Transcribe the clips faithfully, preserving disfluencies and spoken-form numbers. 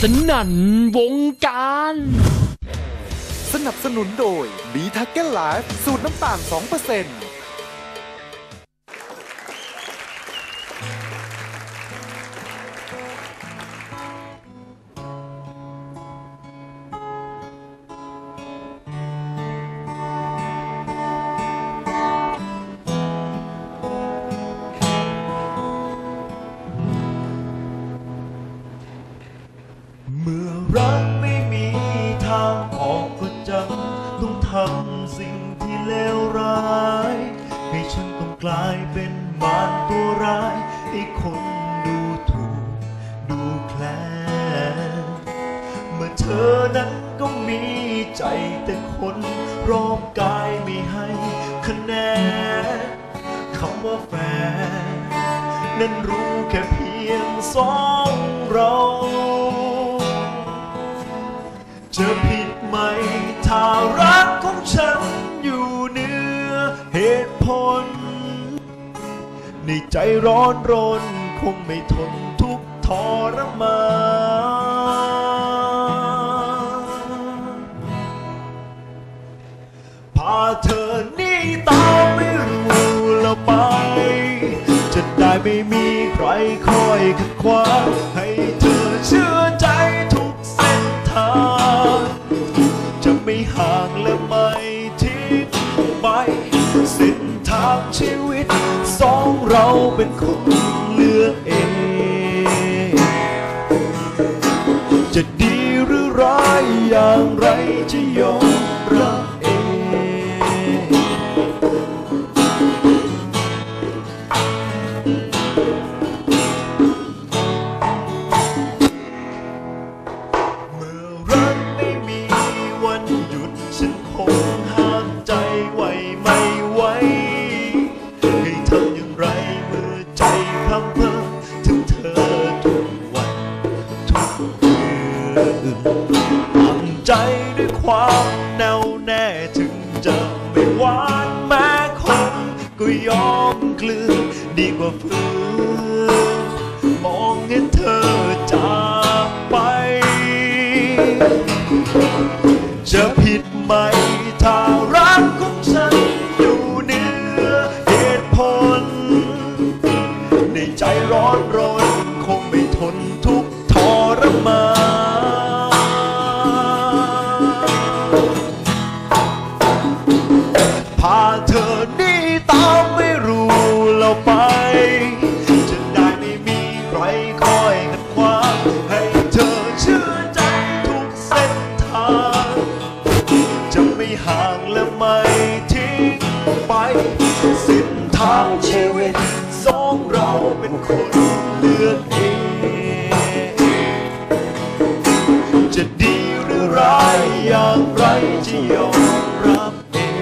สนั่นวงการสนับสนุนโดยบีทักเก็ตไลฟ์สูตรน้ำตาล สองเปอร์เซ็นต์เมื่อรักไม่มีทางออกก็จำต้องทำสิ่งที่เลวร้ายให้ฉันต้องกลายเป็นมารตัวร้ายให้คนดูถูกดูแคลนเมื่อเธอนั้นก็มีใจแต่คนรอบกายไม่ให้คะแนนคำว่าแฟนนั้นรู้แค่เพียงสองเราจะผิดไหมถ้ารักของฉันอยู่เหนือเหตุผลในใจร้อนรนคงไม่ทนทุกข์ทรมานพาเธอหนีตามไม่รู้แล้วไปจะได้ไม่มีใครคอยขัดขวางให้เธอเชื่อใจทุกเส้นทางจะไม่ห่างและไม่ทิ้งไปเส้นทางชีวิตสองเราเป็นคนเลือกเองจะดีหรือร้ายอย่างไรจะยอมรับเองเมื่อรักไม่มีวันหยุดฉันคงห้ามใจไว้ไม่ไหวให้ทำอย่างไรเมื่อใจพร่ำเพ้อถึงเธอทุกวันทุกคืนตั้งใจด้วยความแน่วแน่ถึงจะไม่หวานแม้คงก็ยอมกลืนดีกว่าฝืนมองเห็นเธอจากไปจะผิดไหมถ้ารักของฉันอยู่เหนือเหตุผลในใจร้อนรนคงไม่ทนทุกข์ทรมานพาเธอหนีตามไม่รู้แล้วไปจะได้ไม่มีใครคอยขัดขวางให้เธอเชื่อใจทุกเส้นทางจะไม่ห่างและไม่ทิ้งไปเส้นทางชีวิตสองเราเป็นคนเลือกเองจะดีหรือร้ายอย่างไรจะยอมรับเอง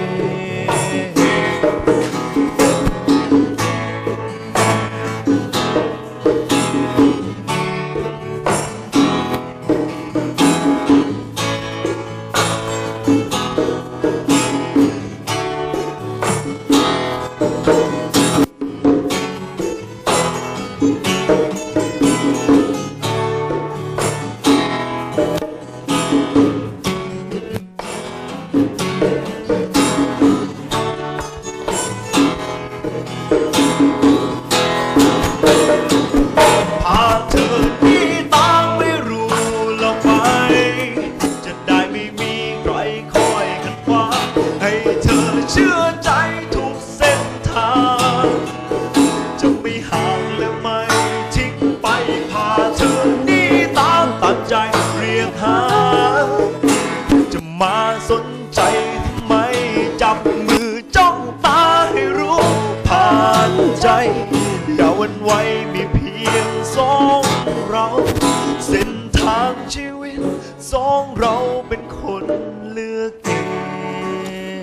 เชื่อใจทุกเส้นทางจะไม่ห่างและไม่ทิ้งไปพาเธอหนีตามตามใจเรียกหาจะมาสนใจทำไมจับมือจ้องตาให้รู้ผ่านใจอย่าหวั่นไหวมีเพียงสองเราเส้นทางชีวิตสองเราเป็นคนเลือกเอง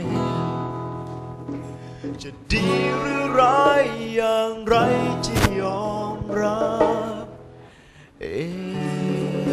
จะดีหรือร้ายอย่างไรจะยอมรับเอง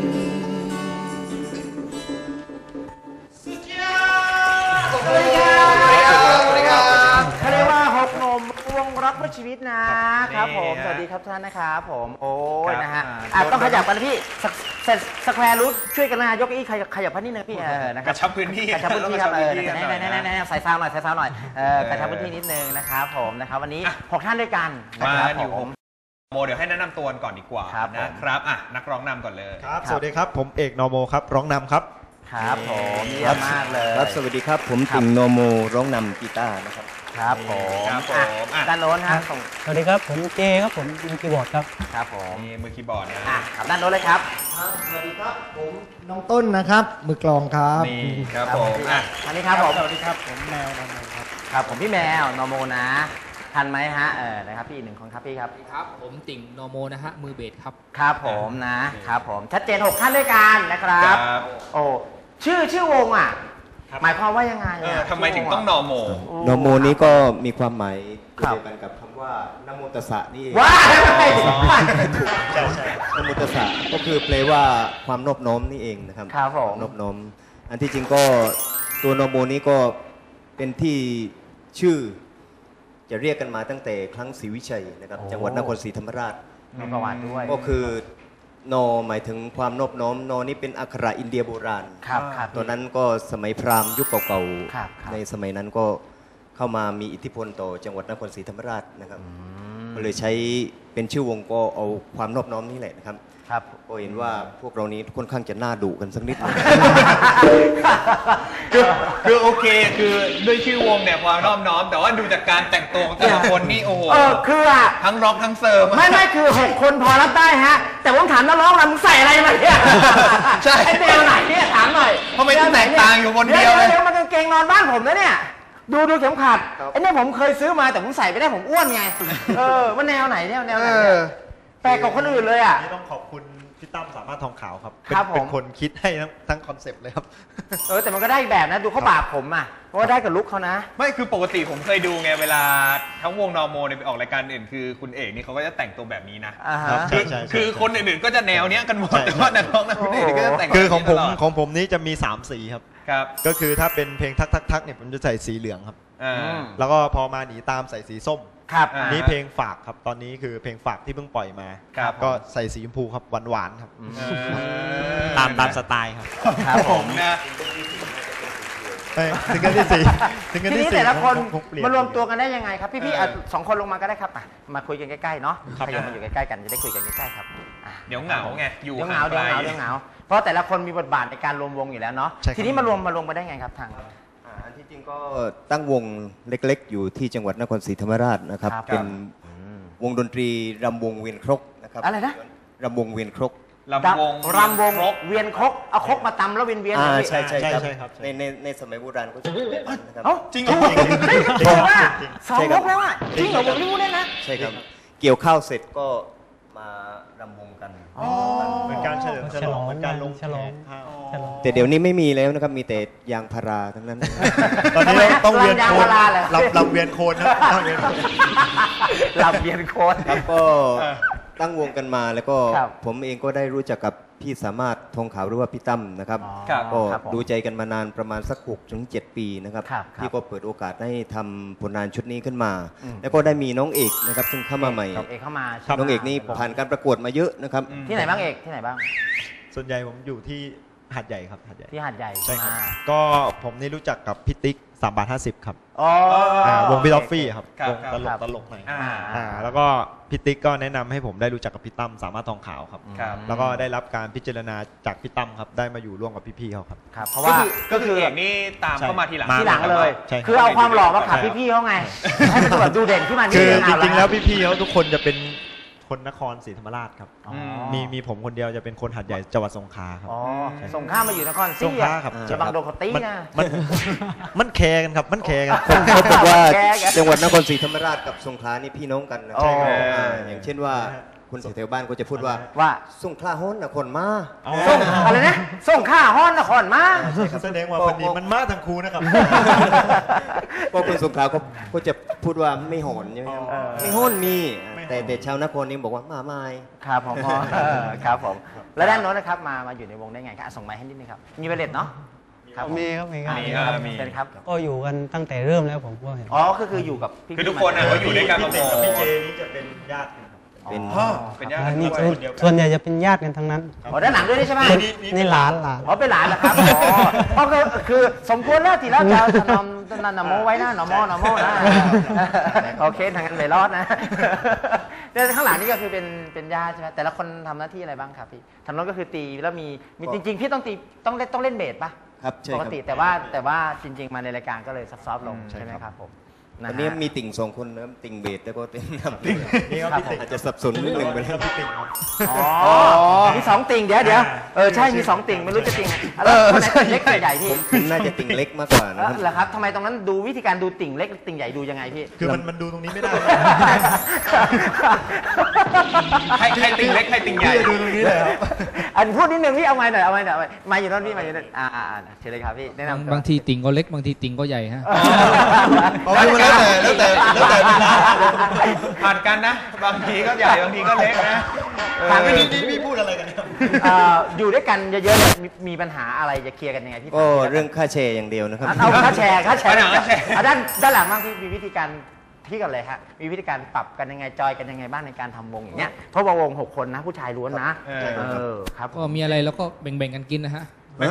สุดยอดสวัสดีครับสวัสดีครับเขาเรียกว่าหกหนุ่มวงรักเพื่อชีวิตนะครับผมสวัสดีครับท่านนะครับผมโอ้ยนะฮะต้องขยับกันนะพี่สักเสร็จสแควร์รูทช่วยกันนะยกอี้ขยับขยับพันนิดนึงพี่เออนะคกรับระชับพื้นที่กระชับพื้นที่ครับเออแน่แน่แน่ใส่ซาวหน่อยใส่ซาวหน่อยเออกระชับพื้นที่นิดนึงนะครับผมนะครับวันนี้หกท่านด้วยกันมาครับอยู่ผมโมเดี๋ยวให้แนะนำตัวก่อนดีกว่าครับนะครับอ่ะนักร้องนำก่อนเลยครับ สวัสดีครับ ผมเอกนอโมครับ ร้องนำครับครับผมเยี่ยมมากเลยครับสวัสดีครับผมติ่งโนโมร้องนำกีตาร์นะครับครับผมครับผมอ่ะอ่ะด้านโน้นฮะส่งสวัสดีครับ ผมเจครับผมมือคีย์บอร์ดครับครับผมนี่มือคีย์บอร์ดนะอ่ะครับด้านโน้นเลยครับสวัสดีครับ ผมน้องต้นนะครับ มือกลองครับนี่ครับผมอ่ะอันนี้ครับผมสวัสดีครับ ผมแมวนอโมครับครับผมพี่แมวนอโมนะทันไหมฮะเออนะครับพี่อีกหนึ่งคนครับพี่ครับครับผมติ่งโนโมนะฮะมือเบสครับครับผมนะครับผมชัดเจนหกท่านด้วยกันนะครับครับโอ้ชื่อชื่อวงอ่ะหมายความว่ายังไงเอออ่ะทำไมถึงต้องนอโมโนโมนี้ก็มีความหมายครับเดียวกันกับคำว่านะโมตัสสะนี่เองว้ายใช่ใช่นะโมตัสสะก็คือแปลว่าความนอบน้อมนี่เองนะครับครับผมนอบน้อม อันที่จริงก็ตัวโนโมนี้ก็เป็นที่ชื่อ จะเรียกกันมาตั้งแต่ครั้งศรีวิชัยนะครับ จังหวัดนครศรีธรรมราชมีประวัติด้วยก็คือโนหมายถึงความนอบน้อมโนนี่เป็นอักขระอินเดียโบราณครับครับตอนนั้นก็สมัยพราหมณ์ยุคเก่าครับครับๆในสมัยนั้นก็เข้ามามีอิทธิพลต่อจังหวัดนครศรีธรรมราชนะครับก็เลยใช้เป็นชื่อวงก็เอาความนอบน้อมนี่แหละนะครับครับก็เห็นว่าพวกเรานี้ค่อนข้างจะน่าดุกันสักนิดนึงคือคือโอเคคือด้วยชื่อวงเนี่ยความนอบน้อม แต่ว่าดูจากการแต่งตัวของแต่ละคนนี่โอ้โหเออคืออ่ะทั้งร็อกทั้งเซิร์ฟไม่ไม่คือหกคนพอรับได้ฮะ แต่ผมถามนักร้องนะมึงใส่อะไรมาเนี่ยใช่ไอ้แนวไหนเนี่ยถามหน่อยทำไมต้องแตกต่างอยู่คนเดียวเลยเดี๋ยวมันกางเกงนอนบ้านผมนะเนี่ยดูดูเข็มขัดไอ้เนี่ยผมเคยซื้อมาแต่ผมใส่ไม่ได้ผมอ้วนไงเออมันแนวไหนเนี่ยแนวไหนเนี่ยแปลกกว่าคนอื่นเลยอ่ะนี่ต้องขอบคุณพี่ตั้มสามารถทองขาวครับครับเป็นผมเป็นคนคิดให้ทั้งทั้งคอนเซปต์เลยครับเออแต่มันก็ได้อีกแบบนะดูเขาบากผมอ่ะเพราะว่าได้กับลุคเขานะไม่คือปกติผมเคยดูไงเวลาทั้งวงนอร์โมเนี่ยไปออกรายการอื่นคือคุณเอกนี่เขาก็จะแต่งตัวแบบนี้นะอ่าฮะครับคือใช่ใช่คือคนอื่นๆก็จะแนวเนี้ยกันหมดใช่แต่ว่านักร้องนักคุณเอกนี่ก็จะแต่งคือของผมแบบนี้ตลดของผมนี้จะมีสามสีครับครับก็คือถ้าเป็นเพลงทักทักทักเนี่ยผมจะใส่สีเหลืองครับอ่าอืมแล้วก็พอมาหนีตามใส่สีส้มครับอ่านี่เพลงฝากครับ ตอนนี้คือเพลงฝากที่เพิ่งปล่อยมาครับก็ใส่สีชมพูครับหวานๆครับเออตามตามสไตล์ครับครับผมนะเอ้ยซิงเกิลที่สี่ซิงเกิลทีที่นี้สี่แต่ละคนผมเปลี่ยนมารวมตัวกันได้ยังไงครับ พี่ๆเอออ่ะสองคนลงมาก็ได้ครับอ่ะมาคุยกันใกล้ๆเนาะครับขยับมาอยู่ใกล้ๆกันจะได้คุยกันใกล้ๆครับอ่ะเดี๋ยวเหงาไงอยู่เดี๋ยวเหงาเดี๋ยวเหงาเดี๋ยวเหงาเพราะแต่ละคนมีบทบาทในการรวมวงอยู่แล้วเนาะใช่ครับทีนี้มารวมมารวมมาได้ไงครับทางอ่าอันที่จริงก็ตั้งวงเล็กๆ อยู่ที่จังหวัดนครศรีธรรมราชนะครับครับเป็นวงดนตรีรำวงเวียนครกนะครับอะไรนะรำวงเวียนครกลำวงรำวงครกเวียนครกเอาครกมาตำแล้วเวียนเวียนอ่าเหรอพี่ใช่ใช่ใช่ครับใช่ครับในในในสมัยโบราณก็จะเป็นแบบนั้นนะครับเอ้าจริงเหรอเฮ้ยจริงว่าสองใช่คครัรบกแล้วอ่ะจริงเหรอผมไม่รู้เนี่ยนะใช่ครับ เกี่ยวข้าวเสร็จก็มารำวงกันอ๋อเหมือนการเฉลิมฉลองเหมือนการลงฉลองแขกข้าวฉลองแต่เดี๋ยวนี้ไม่มีแล้วนะครับ มีแต่ยางพาราทั้งนั้นตอนนี้เราต้องเวียนยางโคพาน ราเหรอลำลำเวียนโคนครับต้องเวียนโคนลำเวียนโคตรครับก็ตั้งวงกันมาแล้วก็ครับผมเองก็ได้รู้จักกับพี่สามารถทองขาวหรือว่าพี่ตั้มนะครับอ๋อครับก็ครับผมดูใจกันมานานประมาณสักหกถึงเจ็ดปีนะครับครับครับที่ก็เปิดโอกาสให้ทำผลงานชุดนี้ขึ้นมาอืมแล้วก็ได้มีน้องเอกนะครับซึ่งเข้ามาใหม่เอกเข้ามาน้องเอกนี่ผ่านการประกวดมาเยอะนะครับที่ไหนบ้างเอกที่ไหนบ้างส่วนใหญ่ผมอยู่ที่หาดใหญ่ครับหาดใหญ่ที่หาดใหญ่ใช่ครับอ่าก็ผมนี่รู้จักกับพี่ติ๊กสามบาทห้าสิบครับอ๋ออ่าวงพี่ท็อฟฟี่ครับครับวงครับตลครักบตลกหน่อยอ่าอ่าแล้วก็พี่ติ๊กก็แนะนำให้ผมได้รู้จักกับพี่ตั้มสามารถทองขาวครับครับแล้วก็ได้รับการพิจารณาจากพี่ตั้มครับได้มาอยู่ร่วมกับพี่ๆเขาครับครับเพราะก็ว่าคือก็คือเอกนี่ตามเข้ามาทีหลังมาที่หลังเลยใช่ครับคือเอาความหล่อมาขับใช่ครับพี่ๆเขาไง ให้มันแบบดูเด่นขึ้นมานิดคือนึงจเอาริงๆแล้วพี่ๆเขาทุกคนจะเป็นคนนครศรีธรรมราชครับอ๋อมีมีผมคนเดียวจะเป็นคนหัดใหญ่จังหวัดสงขลาครับอ๋อส่งข้ามมาอยู่นครศสรีงขลาครับจะบังโดนเขาตีมันนะมันมันแคร์กันครับมันแคร์กันเขาบอกว่าแกแกจังหวัดนครศรีธรรมราชกับสงขลานี่พี่น้องกันนะใช่ครับอ่าอย่างเช่นว่าคนแถวๆบ้านก็จะพูดว่าว่าสงขลาโฮ้นนครมาส่งอะไรนะส่งข้าห้อนนครมาแสดงว่าวันนี้มันมาทั้งคู่นะครับเพราะคนสงขลาก็ก็จะพูดว่าไม่โหนใช่ไหมครับเออไม่โห้นมีไม่โหนแต่แต่ชาวนครนี่บอกว่ามาไม่ครับผมอ๋อเออครับผม แล้วด้านโน้นนะครับมามาอยู่ในวงได้ไงครับอ่ะส่งไม้ให้นิดนึงครับ มีเวลเลตเนาะครับผมีครับมีครับมีครับมีเป็นครับก็อยู่กันตั้งแต่เริ่มแล้วผมก็เห็นอ๋อก็คืออยู่กับพี่คือทุกคนอ่ะเขาอยู่ด้วยกันพี่มาเต็งหมกับพี่เจดนี่จะเป็นญาติกันครับเป็นเป็นญาติอักัน นนี้ด้วยส่วนคนเดียวกัส่วนนใหญ่จะเป็นญาติกันทั้งนั้นอ๋อด้านหลังด้วยนี่ใช่ไหมนี่หลานหลานอ๋อเป็นหลานเหรอครับอ๋ออ๋อคือคือสมควรแล้วที่เราจะนำนำนำโมไว้นะนำโมนำโมนะโอเคทางกันไม่รอดนะแต่ข้างหลังนี่ก็คือเป็นเป็นญาติใช่ไหมแต่ละคนทำหน้าที่อะไรบ้างครับพี่ทางโน้นก็คือตีแล้วมีมีจริงๆพี่ต้องตีต้องเล่นต้องเล่นเบสป่ะครับใช่ปคกรับติแต่ว่าแต่ว่าจริง ๆ มาในรายการก็เลยซับซ้อฟลงอืมใช่ไหมใช่คครัรับบ ผมนะวันฮะนี้มีติ่งสองคนนะครับติ่งเบสแล้วก็ติ่งนำนี่ก็ครับพี่ติ่งอาจจะสับสนนิดหนึ่งไปแล้วพี่ติ่งครับอ๋อมีสองติ่งเดี๋ยวเดี๋ยวเออใช่มีสองติ่งไม่รู้จะติ่งอะไรคนไหนติ่งเล็กติ่งใหญ่พี่ผมน่าจะติ่งเล็กมากกว่าเอนะอครับเหรอครับทำไมตรงนั้นดูวิธีการดูติ่งเล็กติ่งใหญ่ดูยังไงพี่คือมันมันดูตรงนี้ไม่ได้ใครใครติ่งเล็กใครติ่งใหญ่ดูตรงนี้เลยครับอันพูดนิดนึงพี่เอาไม้หน่อยเอาไม้หน่อยเอาไม้ไม้อยู่โนั่นพี่ไม้อยู่โนั่นอ่าอ่าอ่าเชิญเลยครับพี่แนะนำตัวบางทีติ่งก็เล็กบางทีติ่งก็ใหญ่ฮะเอาไว้มันแล้วแต่แล้วแต่แล้วแต่เวลาผ่านกันนะ บางทีก็ใหญ่บางทีก็เล็กนะเออถามพี่นี่นี่พี่พูดอะไรกันเนี่ยเอ่ออยู่ด้วยกันเยอะๆเนี่ยมีมีปัญหาอะไรจะเคลียร์กันยังไงพี่ก็เรื่องค่าแชร์อย่างเดียวนะครับเอาค่าแชร์ค่าแชร์ปัญหาค่าแชร์เอาด้านด้านหลังบ้างพี่มีวิธีการที่กันเลยฮะมีวิธีการปรับกันยังไงจอยกันยังไงบ้างในการทำวงอย่างเงี้ยเพราะว่าวงหกคนนะผู้ชายล้วนนะเออเออครับก็มีอะไรแล้วก็แบ่งๆกันกินนะฮะ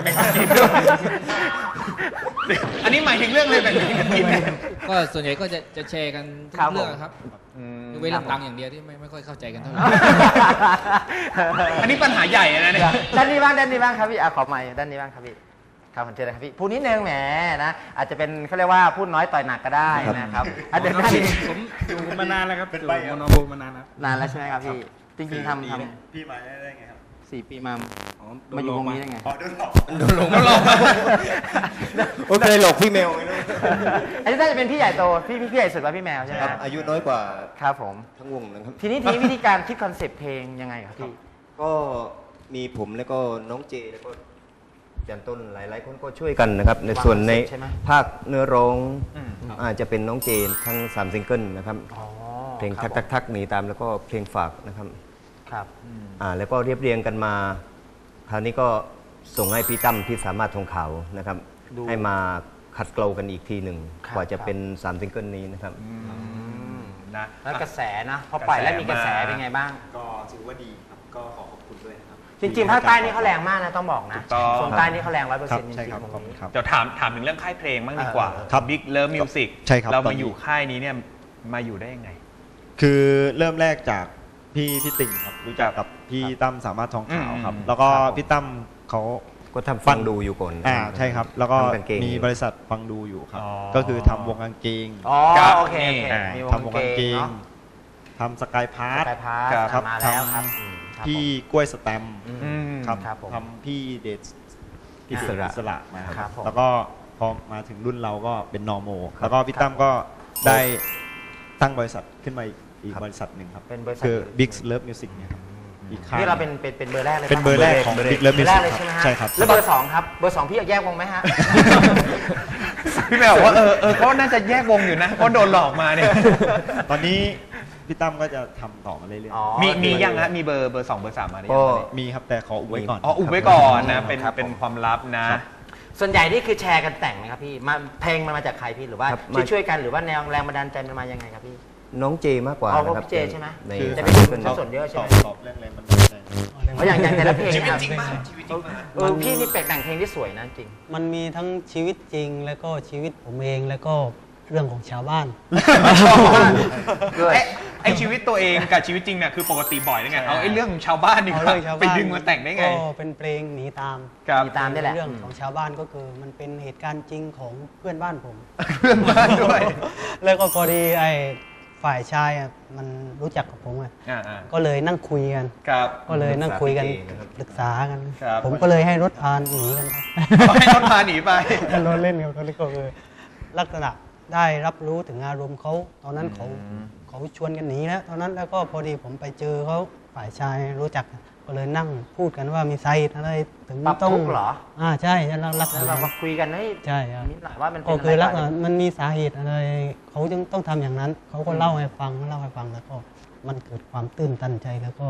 อันนี้หมายถึงเรื่องอะไรแบบนี้กันกินเนี่ยก็ส่วนใหญ่ก็จะจะแชร์กันทุกครับผมเรื่องครับอืมยกเว้นเรื่องตังค์อย่างเดียวที่ไม่ไม่ค่อยเข้าใจกันเท่าไหร่อันนี้ปัญหาใหญ่นะเนี่ยด้านนี้บ้างด้านนี้บ้างครับพี่อ่ะขอไมค์ด้านนี้บ้างครับพี่ครับผมเจอเลยครับพี่พูดนิดนึงแหมนะอาจจะเป็นเขาเรียกว่าพูดน้อยต่อยหนักก็ได้นะครับอ่ะเดี๋ยวด้านนี้ผมอยู่มานานแล้วครับเป็นอยู่ใบครับโมโนโบมานานแล้วนานแล้วใช่ไหมครับพี่จริงๆทำทพี่มาได้ไงครับำสี่ปีมามาอยู่วงนี้ได้ไงอ๋อโดนหลอกโดนลงโดนหลอกโอเคหลอกพี่แมวไงนะอันนี้น่าจะเป็นพี่ใหญ่โตพี่พี่ใหญ่สุดว่าพี่แมวใช่ไหมครับอายุน้อยกว่าครับผมทั้งวงนะครับทีนี้ทีนี้วิธีการคิดคอนเซปต์เพลงยังไงครับพี่ก็มีผมแล้วก็น้องเจแล้วก็จันต้นหลายๆคนก็ช่วยกันนะครับ ในส่วนในวางคอนเซ็ปต์ใช่ไหมภาคเนื้อร้องอืมครับอาจจะเป็นน้องเจนทั้งสามซิงเกิลนะครับอ๋อเพลงครัทับกทักทักหนีตามแล้วก็เพลงฝากนะครับครับอ่าแล้วก็เรียบเรียงกันมา คราวนี้ก็ส่งให้พี่ตั้มที่สามารถทองขาวนะครับดูให้มาขัดเกลากันอีกทีหนึ่งครับกว่าจะครับเป็นสามซิงเกิลนี้นะครับนะแล้วกระแสนะพอปล่อยแล้วมีกระแสเป็นไงบ้างก็ถือว่าดีครับ ก็ขอขอบคุณด้วยนะครับจริงๆภาคใต้นี่เขาแรงมากนะต้องบอกนะถูกต้องส่วนใต้นี่เขาแรงร้อยเปอร์ครัเซ็นต์จใช่ริงครับๆขอบคุณครับเดี๋ยวถามถามถึงเรื่องค่ายเพลงบ้างดีกว่าครับ Big Love Music ใช่ครับเราตอนมานี้อยู่ค่ายนี้เนี่ยมาอยู่ได้ยังไงคือเริ่มแรกจากพี่พี่ติ่งครับรู้จักกับพี่ตั้มสามารถทองขาวครับอืมแล้วก็ครับผมพี่ตั้มเขาก็ทำฟังดูอยู่ก่อนอ่าใช่ครับ แล้วก็ทำกางเกงมีบริษัทฟังดูอยู่ครับอ๋อก็คือทำวงกางเกงอ๋อครับโอเคโอเคอ่ามีวทำวงกางเกงเนาะทำสกายพาร์ทสกายพาร์ทครับมาแล้วครับทำอืมครับพี่ผมกล้วยสแตมป์อืมอืมครับครับผมทำพี่เดชอิสระอิสระมาคครัรับบ ผมแล้วก็พอมาถึงรุ่นเราก็เป็นนอร์โมแล้วก็พี่ตั้มก็ได้ตั้งบริษัทขึ้นมาอีกอีกบริษัทหนึ่งครับเป็นบริษัทคือยู่ Big Love Music เนี่ยครับอีกค่ายนี่เราเป็นเป็นเป็นเบอร์แรกเลยเป็นเบอร์แรกของ Big Love เบอร์แร Music กเลยคใช่ไหมรับฮะใช่ครับแล้วเบอร์สองครับเบอร์สองพี่อยากแยกวงไหมฮะพี่แมวบอกว่าเออเออเขาน่าจะแยกวงอยู่นะเพราะโดนหลอกมาเนี่ยตอนนี้พี่ตั้มก็จะทำต่อมาเรื่อยอ๋อมีมียังฮะมีเบอร์เบอร์สองเบอร์สามมาหรือก็ยังตอนนี้ๆมีครับแต่ขออุบไว้ก่อนอ๋ออุบไว้ก่อนนะครับเป็นครับเป็นความลับนะครับส่วนใหญ่นี่คือแชร์กันแต่งไหมครับพี่มาเพลงมันมาจากใครพี่หรือว่าครับช่วยมาช่วยกันหรือว่าแนวแรงบันดาลใจมันมายังไงครับพี่น้องเจมากกว่าอ๋อนะครับพี่เจใช่ไหมในคือจะสาเป็มนซิงเกิลคน สนเยอะใช่ไหมตอบเรื่องอะไรมันได้ใจเพราะอย่างอย่างแต่ละเพลงชีวิตครับจริงมากชีวิตจริงมากเออพี่นี่แปลกแต่งเพลงที่สวยนะจริงมันมีทั้งชีวิตจริงแล้วก็ชีวิตผมเองแล้วก็เรื่องของชาวบ้านชอบมากด้วยไอ้ไอชีวิตตัวเองกับชีวิตจริงเนี่ยคือปกติบ่อยนะไงเอาไอ้เรื่องของชาวบ้านดีกเอาว่าเรื่องชาวไปบ้านดึงมาแต่งได้ไงก็เป็นเพลงหนีตามครับมีตามได้แหละเรื่องของชาวบ้านก็คือมันเป็นเหตุการณ์จริงของเพื่อนบ้านผมเพื่อนบ้านด้วยแล้วก็พอดีไอ้ฝ่ายชายอ่ะมันรู้จักกับผมอ่ะอ่าอ่าก็เลยนั่งคุยกันครับก็เลยนั่งคุยกันปรึกษาพี่เจนะครับปรึกษากันครับผมก็เลยให้รถพานหนีกันไปให้รถพาหนีไปรถเล่นกันตอนนี้ก็คือลักษณะได้รับรู้ถึงอารมณ์เขาตอนนั้นเขาเขาชวนกันหนีแล้วตอนนั้นแล้วก็พอดีผมไปเจอเขาฝ่ายชายรู้จักก็เลยนั่งพูดกันว่ามีไซต์อะไรถึงปรับต้องทุกข์เหรออ่าใช่แล้วลักษแล้วณะเรามาคุยกันเฮ้ยใช่ครับมิตรหลายว่ามันเป็ก็นคือลักอะไรษณะกันมันมีสาเหตุอะไรเขาจึงต้องทำอย่างนั้นเขาก็เล่าให้ฟังเล่าให้ฟังแล้วก็มันเกิดความตื้นตันใจแล้วก็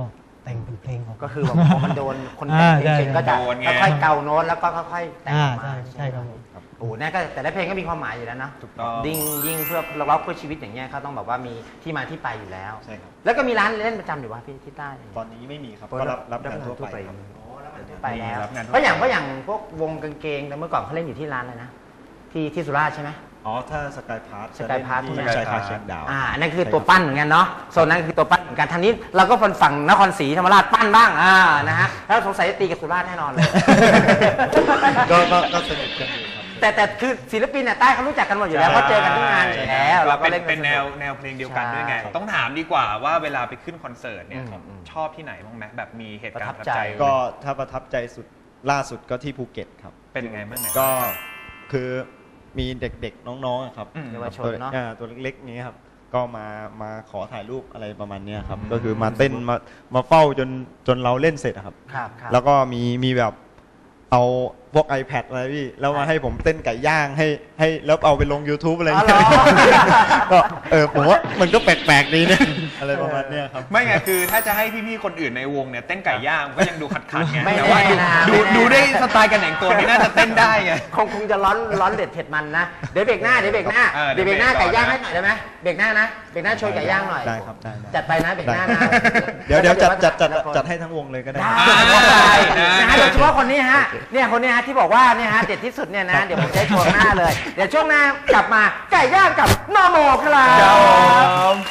แต่งเป็นเพลงออกก็คือแบบพอมันโดนคนแต่งเพลงเก่งก็จะโดนไงค่อยๆเกาโน้ตแล้วก็ค่อยๆแต่งอ่าออกมาใช่ใช่ครับผมโอ้โหนั่นก็แต่ละเพลงก็มีความหมายอยู่แล้วนะถูกต้องยิ่งยิ่งเพื่อเราร้องเพื่อชีวิตอย่างเงี้ยเขาต้องแบบว่ามีที่มาที่ไปอยู่แล้วใช่ครับแล้วก็มีร้านเล่นประจำอยู่ว่าพี่ที่ใต้ตอนนี้ไม่มีครับก็รับรับงานทั่วไปครับไปแล้วรับงานทั่วไปเพราะอย่างเพราะอย่างพวกวงกางเกงแต่เมื่อก่อนเขาเล่นอยู่ที่ร้านเลยนะที่ที่สุราษฎร์ใช่ไหมอ๋อถ้าสกายพาร์ทสกายพาร์ทที่ชายคาเชียงดาวอ่าอันนั้นคือตัวปั้นเหมือนกันเนาะโซนนั้นคือตัวปั้นเหมือนกันทางนี้เราก็ฝั่งนครศรีธรรมราชปั้นบ้างอ่านะฮะแล้วสงสัยจะตีกับสุราษฎร์แน่นอนเลยก็ก็ก็สนิทกันอยู่ครับแต่แต่คือศิลปินเนี่ยใต้เขารู้จักกันหมดอยู่แล้วเพราะเจอกันที่งานอยู่แล้วเราเราก็เป็นเล่นกัเป็นแนวสกแนวเพลงเดียวกันด้วยไงใช่ต้องถามดีกว่าว่าเวลาไปขึ้นคอนเสิร์ตเนี่ยอืมอืมชอบที่ไหนบ้างไหมแบบมีเหตุการณ์ปประ ระทัทับบ ใจใจก็ถ้าประทับใจสุดล่าสุดก็ที่ภูเก็ตครับเป็นยังไงบ้างไหนก็คือมีเด็กๆน้องๆอะครับอืมเยาวชนตัวเนาะอ่าตัวเล็กๆนี้ครับก็มามาขอถ่ายรูปอะไรประมาณเนี้ยครับก็คือมาเต้นมามาเฝ้าจนจนเราเล่นเสร็จอะครับครับครับแล้วก็มีมีแบบเอาพวก iPad อะไรพี่แล้วมาให้ผมเต้นไก่ย่างให้ให้แล้วเอาไปลง YouTube อะไรอย่างเงี้ยอ๋อเหรอก็เออผมว่ามันก็แปลกๆดีเนี่ยอะไรประมาณเนี้ยครับไม่ไงคือถ้าจะให้พี่ๆคนอื่นในวงเนี่ยเต้นไก่ย่างก็ยังดูขัดๆไงไม่แต่ว่าแน่นะดูไม่แน่ดูได้สไตล์การแต่งตัวนี่น่าจะเต้นได้ไงคงคงจะร้อนร้อนเด็ดเผ็ดมันนะเดี๋ยวเบรกหน้าเดี๋ยวเบรกหน้าเออเดี๋เดี๋ยยว วเบรกหน้าเบรกก่อนไก่ย่างนะให้หน่อยได้ไหมเบรกหน้านะเบรกหน้าโชว์ไก่ย่างหน่อยได้ครับได้ได้จัดไปนะเบรกหน้านะเดี๋ยวเดี๋ยวจัดจัดจัดจัดให้ทั้งวงเลยก็ได้ได้นะฮะโดยเฉพาะคนนี้ฮะเนี่ยคนนี้ฮะที่บอกว่าเนี่ยฮะเด็ดที่สุดเนี่ยนะเดี๋ยวผมจะให้โชว์หน้าเลยเดี๋ยวช่วงหน้ากลับมาไก่ย่างกับนอโมครับ